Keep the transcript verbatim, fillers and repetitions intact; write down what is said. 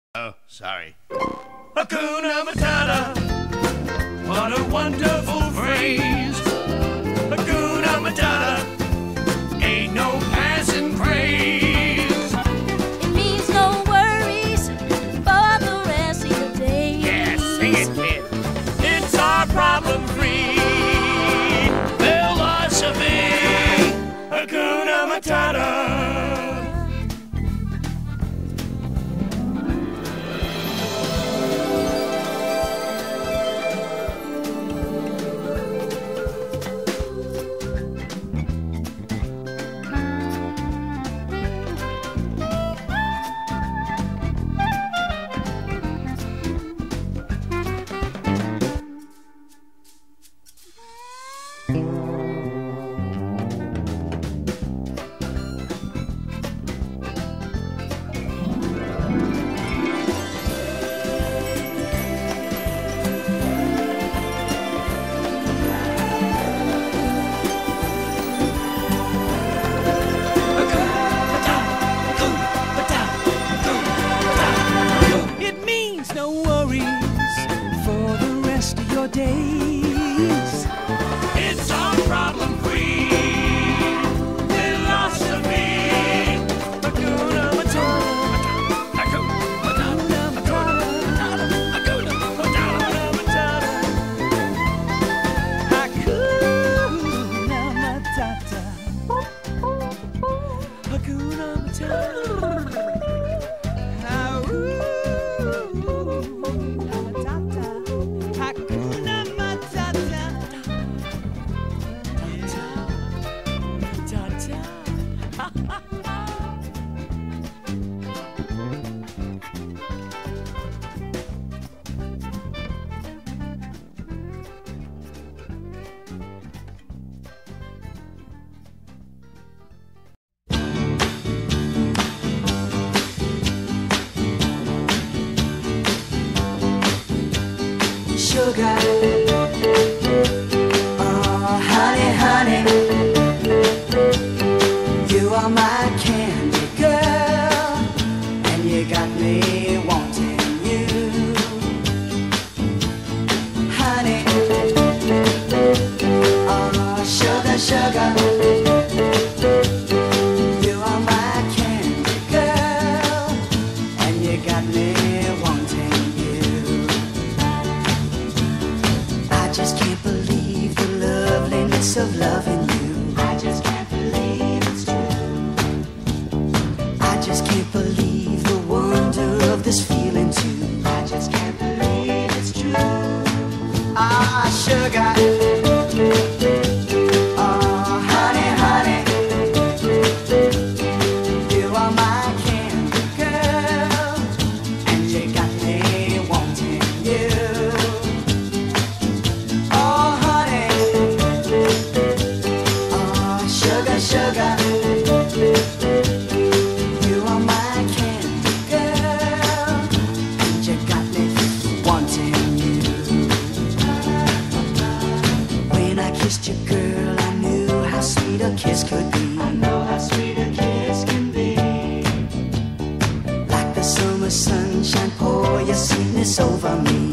Oh, sorry. Hakuna Matata, what a wonderful phrase. Hakuna Matata, ain't no passing craze. It means no worries for the rest of your days. Yeah, sing it, kid. It's our problem-free philosophy. Hakuna Matata. Days. It's our problem-free philosophy. Hakuna Matata. Hakuna Matata. Hakuna Matata. Hakuna Matata. Hakuna Matata. Sugar, oh honey, honey, you are my candy girl, and you got me wanting you, honey, oh sugar, sugar, you are my candy girl, and you got me wanting you. I just can't believe the loveliness of loving you. I just can't believe it's true. I just can't believe the wonder of this feeling too. I just can't believe it's true. Ah, sugar. Oh, honey, honey, you are my candy girl, and you got me wanting you. Sugar, you are my candy girl, and you got me wanting you. When I kissed you, girl, I knew how sweet a kiss could be. I know how sweet a kiss can be. Like the summer sunshine, pour your sweetness over me.